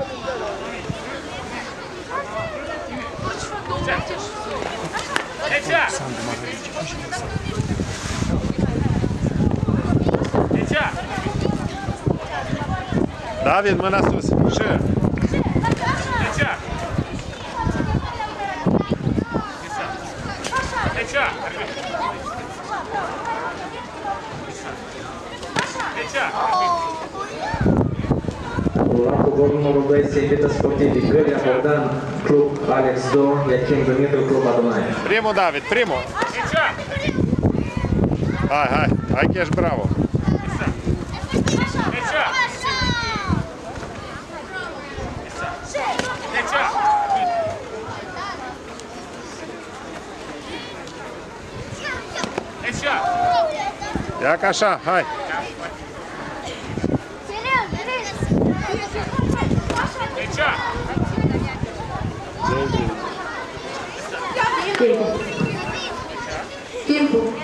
David, mâna sus. Și. La coborul numărul 2 se invită sportivii Gălea Bogdan, Club Alex Do, Iachim Dumitru, Club Adunai. Primul, David, primul. Hai, hai, hai că ești bravo. Ia ca așa, hai. Timpul.